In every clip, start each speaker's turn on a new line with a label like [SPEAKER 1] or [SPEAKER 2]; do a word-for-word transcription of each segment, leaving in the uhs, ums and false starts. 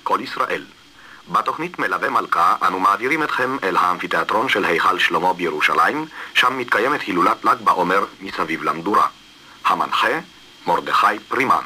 [SPEAKER 1] כל ישראל. בתוכנית מלווה מלכה אנו מעבירים אתכם אל האמפיתיאטרון של היכל שלמה בירושלים, שם מתקיימת הילולת ל"ג בעומר מסביב למדורה. המנחה מרדכי פרימן.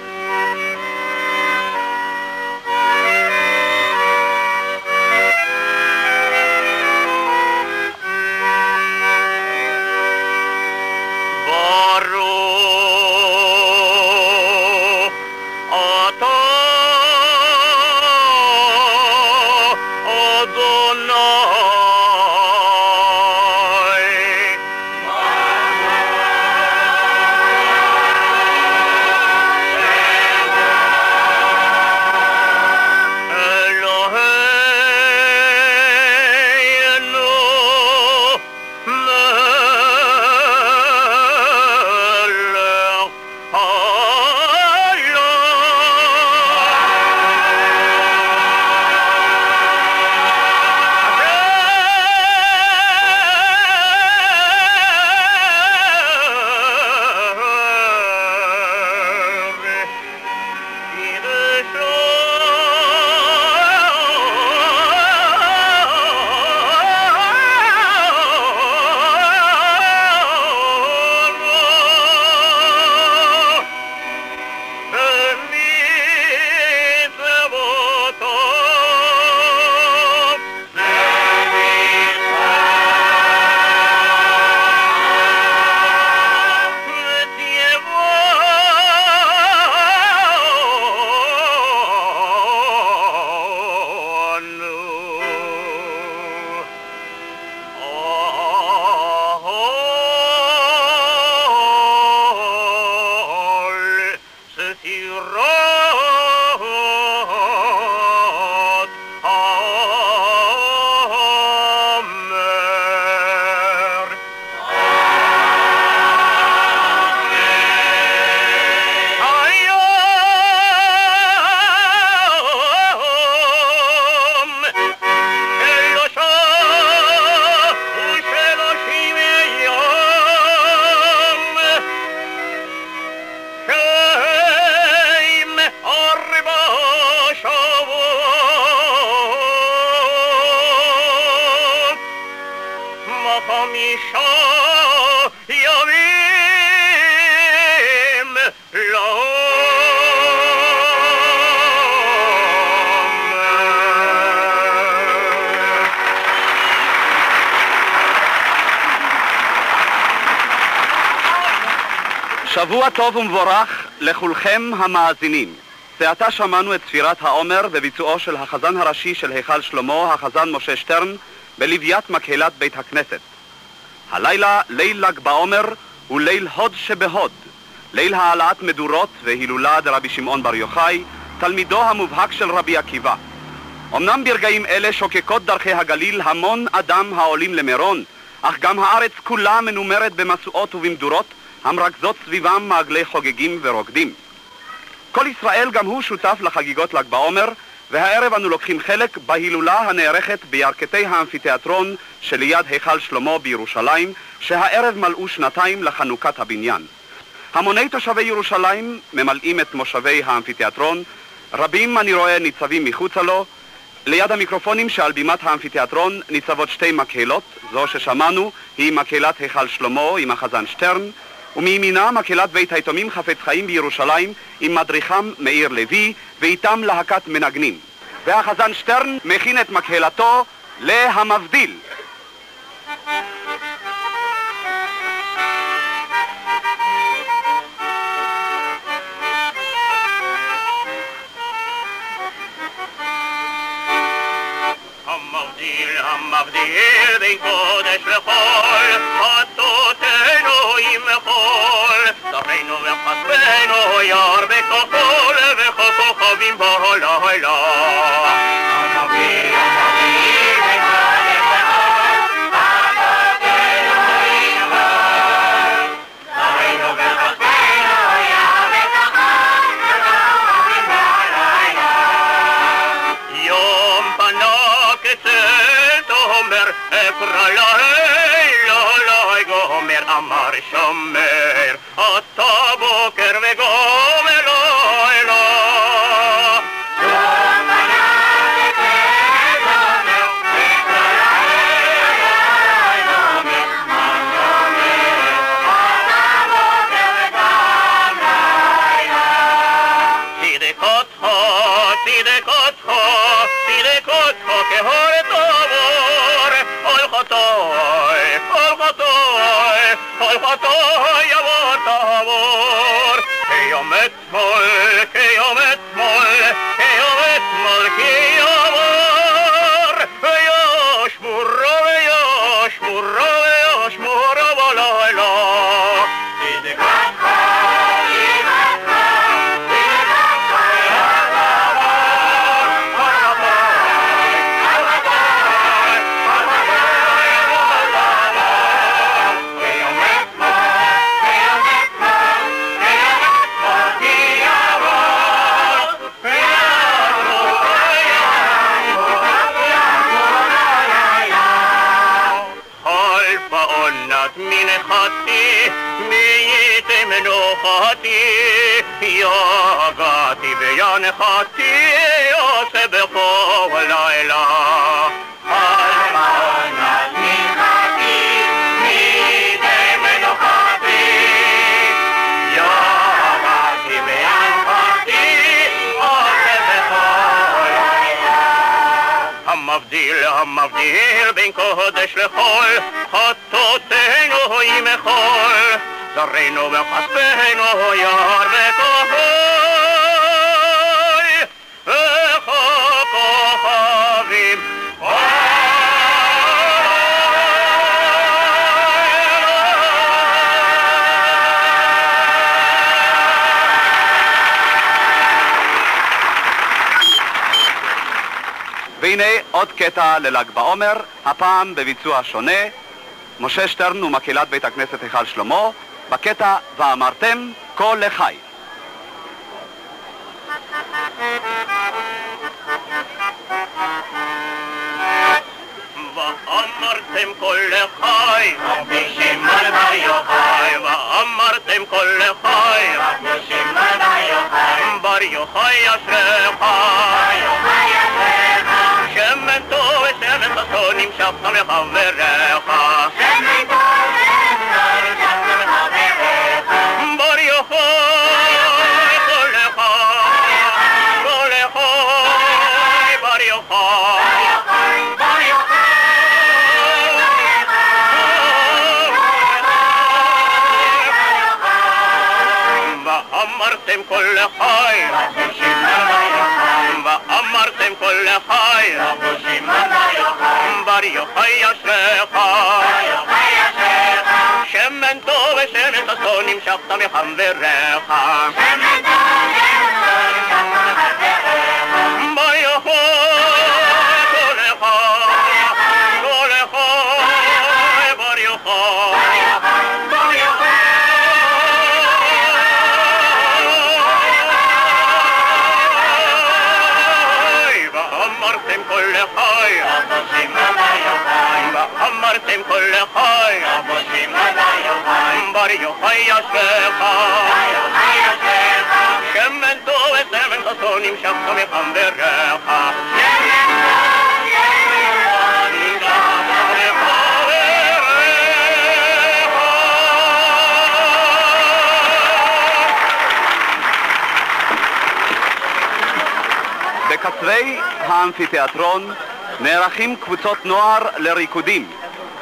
[SPEAKER 2] שבוע טוב ומבורך לכולכם המאזינים. זה עתה שמענו את ספירת העומר בביצועו של החזן הראשי של היכל שלמה, החזן משה שטרן, בלוויית מקהלת בית הכנסת. הלילה, ליל ל"ג בעומר, הוא ליל הוד שבהוד, ליל העלאת מדורות והילולה דרבי שמעון בר יוחאי, תלמידו המובהק של רבי עקיבא. אמנם ברגעים אלה שוקקות דרכי הגליל המון אדם העולים למירון, אך גם הארץ כולה מנומרת במסועות ובמדורות, המרכזות סביבם מעגלי חוגגים ורוקדים. כל ישראל גם הוא שותף לחגיגות ל"ג בעומר, והערב אנו לוקחים חלק בהילולה הנערכת בירכתי האמפיתיאטרון שליד היכל שלמה בירושלים, שהערב מלאו שנתיים לחנוכת הבניין. המוני תושבי ירושלים ממלאים את מושבי האמפיתיאטרון, רבים אני רואה ניצבים מחוצה לו. ליד המיקרופונים שעל בימת האמפיתיאטרון ניצבות שתי מקהלות, זו ששמענו היא מקהלת היכל שלמה עם החזן שטרן, ומימינה מקהלת בית היתומים חפץ חיים בירושלים עם מדריכם מאיר לוי ואיתם להקת מנגנים. והחזן שטרן מכין את מקהלתו להמבדיל.
[SPEAKER 3] המבדיל, המבדיל בין קודש לחול, חטאותינו עם חול, זרענו וחסרנו יער בכחול, וככוכבים בלילה. המבדיל, המבדיל בין קודש לחול, חטאותינו עם חול, זרענו וחסרנו יער בכחול, וככוכבים בלילה. יום פנק אצל תומר, אקרא לילה לי גומר, אמר שומר, אתה בוקר וגומר לילה. יום פנק כל חטא יעבור תעבור. כיום אתמול, כיום אתמול, כיום אתמול כי יעבור. וישמורו וישמורו וישמורו בלילה. תדגתך, תדגתך, תדגתך יעבור. מנחתי, מייתם מנוחתי, יגעתי וינחתי, עושה בכל לילה. על מעונת מנחתי, מייתם מנוחתי, יגעתי וינחתי, עושה בכל לילה. המבדיל, המבדיל בין קודש לחול, חטאותינו ימחול, זרענו וכספנו יער וכחול, וככוכבים
[SPEAKER 2] והנה עוד קטע לל"ג בעומר, הפעם בביצוע שונה. משה שטרן ומקהלת בית הכנסת היכל שלמה, בקטע ואמרתם כה לחי.
[SPEAKER 3] ואמרתם כה לחי, רבי שמעון בר יוחאי. ואמרתם כה לחי, רבי שמעון בר יוחאי. בר יוחאי אשריך, בר יוחאי אשריך. שמן טוב ושמן חסון נמשכת מחבריך. שמן טוב ושמן נמשכת מחבריך. בר יוחאי כה לחי, כה לחי, בר יוחאי. בר יוחאי ואמרתם כה לחי, רבי שמעון בר יוחאי. ואמרתם כה לחי, רבי שמעון בר יוחאי. בר יוחאי אשריך, בר יוחאי אשריך. שמן טוב ושמן חסון נמשכת מחבריך. שמן טוב ושמן נמשכת מחבריך. בר יוחאי כה לחי, כה לחי, בר יוחאי. בר יוחאי ואמרתם כה לחי, רבי שמעון בר יוחאי. ואמרתם כה לחי, רבי שמעון בר יוחאי. בר יוחאי אשריך, בר יוחאי אשריך. שמן טוב ושמן חסון נמשכת מחבריך. שמן טוב ושמן נמשכת מחבריך.
[SPEAKER 2] בקצווי האמפיתיאטרון נערכים קבוצות נוער לריקודים.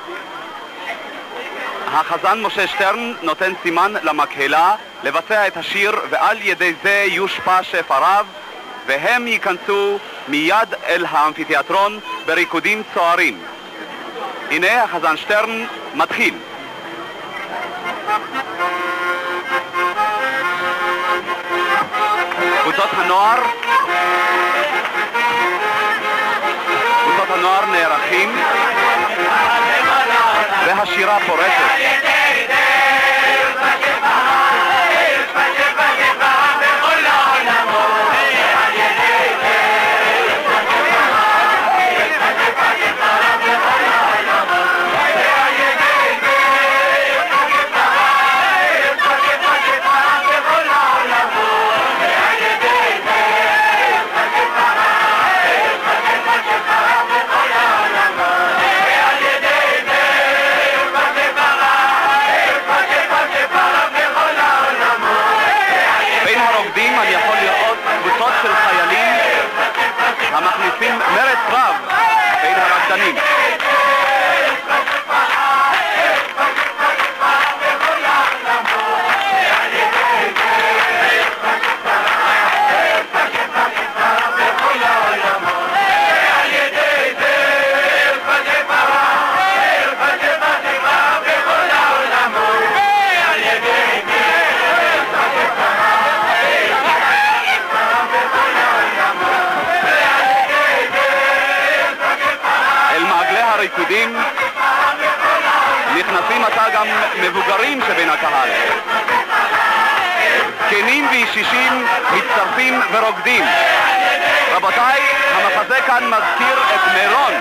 [SPEAKER 2] החזן משה שטרן נותן סימן למקהלה לבצע את השיר, ועל ידי זה יושפע שפע רב, והם ייכנסו מיד אל האמפיתיאטרון בריקודים צוערים. הנה החזן שטרן מתחיל. קבוצות הנוער קבוצות הנוער נערכים והשירה פורשת. הריקודים, נכנסים עתה גם מבוגרים שבין הקהל. זקנים וישישים מצטרפים ורוקדים. רבותיי, המחזה כאן מזכיר את מירון.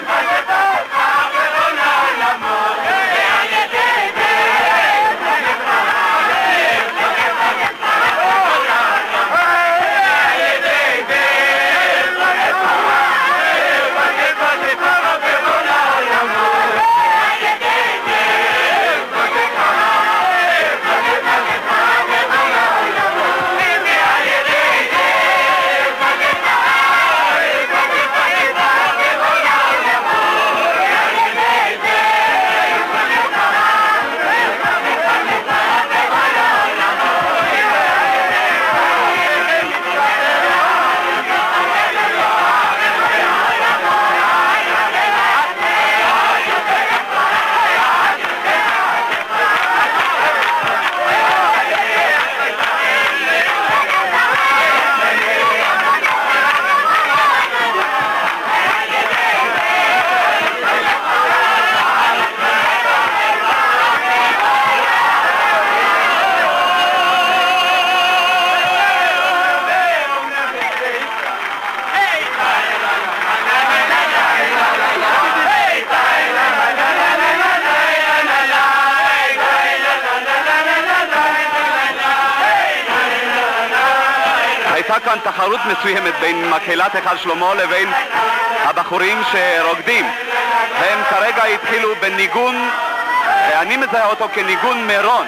[SPEAKER 2] הייתה כאן תחרות מסוימת בין מקהלת היכל שלמה לבין הבחורים שרוקדים. והם כרגע התחילו בניגון, אני מזהה אותו כניגון מירון.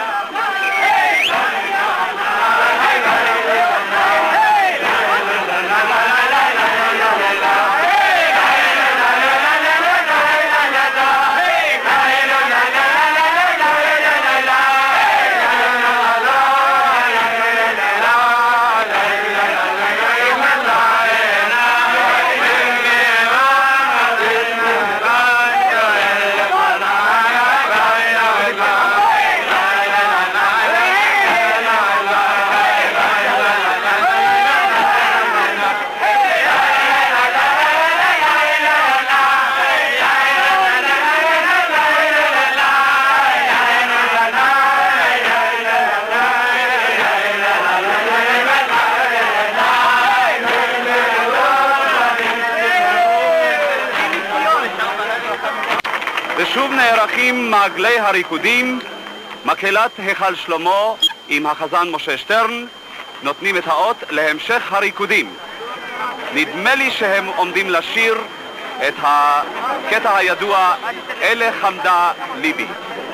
[SPEAKER 2] ושוב נערכים מעגלי הריקודים. מקהלת היכל שלמה עם החזן משה שטרן נותנים את האות להמשך הריקודים. נדמה לי שהם עומדים לשיר את הקטע הידוע אלה חמדה ליבי.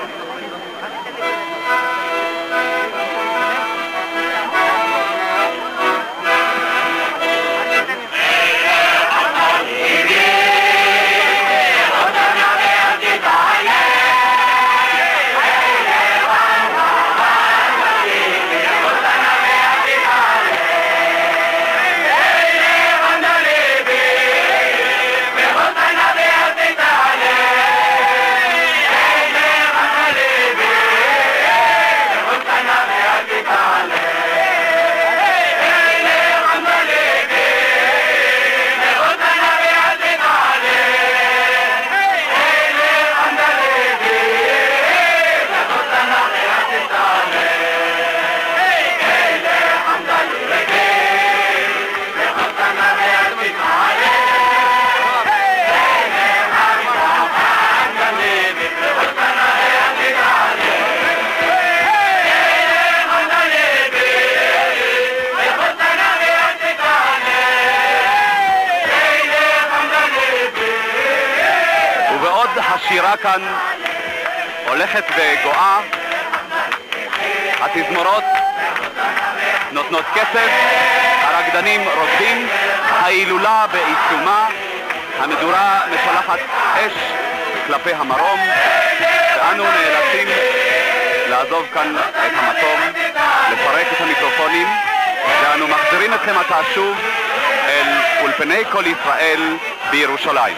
[SPEAKER 2] השירה כאן הולכת וגואה, התזמורות נותנות כסף, הרקדנים רוקדים, ההילולה בעיצומה, המדורה משלחת אש כלפי המרום, ואנו נאלצים לעזוב כאן את המקום, לפרק את המיקרופונים, ואנו מחזירים אתכם עתה שוב אל אולפני כל ישראל בירושלים.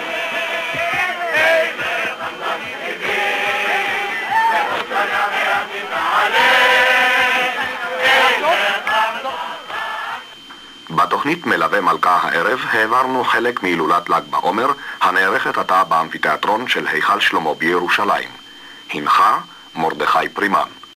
[SPEAKER 1] בתוכנית בתוכנית מלווה מלכה הערב העברנו חלק מהילולת ל"ג בעומר הנערכת עתה באמפיתיאטרון של היכל שלמה בירושלים. הנחה מרדכי פרימן.